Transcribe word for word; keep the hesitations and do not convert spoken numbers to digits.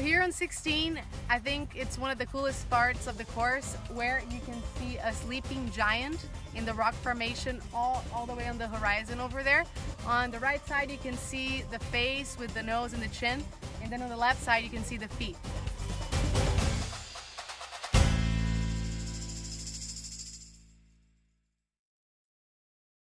here on sixteen, I think it's one of the coolest parts of the course where you can see a sleeping giant in the rock formation all, all the way on the horizon over there. On the right side you can see the face with the nose and the chin, and then on the left side you can see the feet.